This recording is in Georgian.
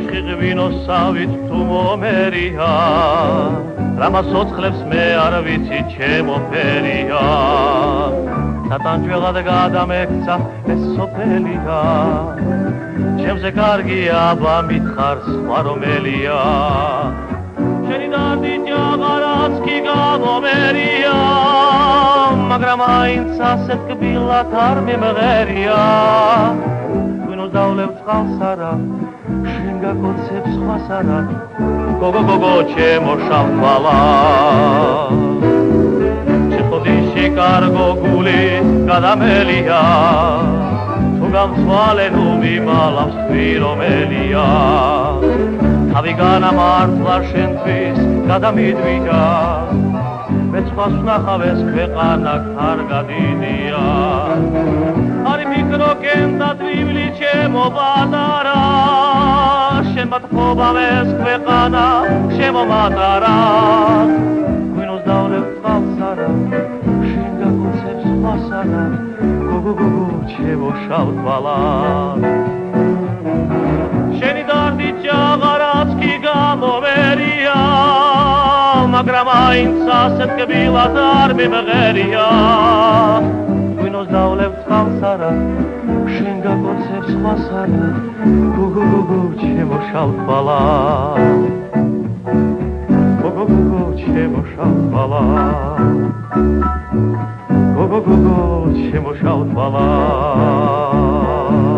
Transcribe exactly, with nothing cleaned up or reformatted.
ვეთხი ღვინოსავით თუ მომერია რამას ოცხლებს მე არ ვიცი ჩემო ფერია სატანჯველად გადამექცა ეს სოფელია ჩემზე კარგია აბა მითხარ სხვა რომელია შენი დარდი ჯაღარაც კი გამომერია მაგრამ აინც ასეთ კბილად არ მიმღერია ღვინოს დავლევ წყალს არა შენ გაკოცებ სხვას არა გოგო გოგო ჩემო შავთვალა შეხვდიში კარგო გული გადამელია თუ გამცვალე ნუ მიმალავს თქვი რომელია თავი განამართლა შენთვის გადამიდვია მე სხვას ვნახავ ეს ქვეყანა კარგად იდია არი მიკროკენ და დვივლი ჩემო პატარა შენ მათხოვავ ეს ქვეყანა ჩემო მატარა ღვინოს დავლევ წყალს არა შენ გაკოცებ სხვას არა გოგო გოგო ჩემო შავთვალა შენი დარდი ჯაღარაც კი გამომერია მაგრამ აინც ასეთ კბილად არ მიმღერია ღვინოს დავლევ წყალს არა შენ გაკოცებ სხვას არა გოგო გოგო ჩემო შავთვალა გოგო გოგო ჩემო შავთვალა გოგო გოგო ჩემო შავთვალა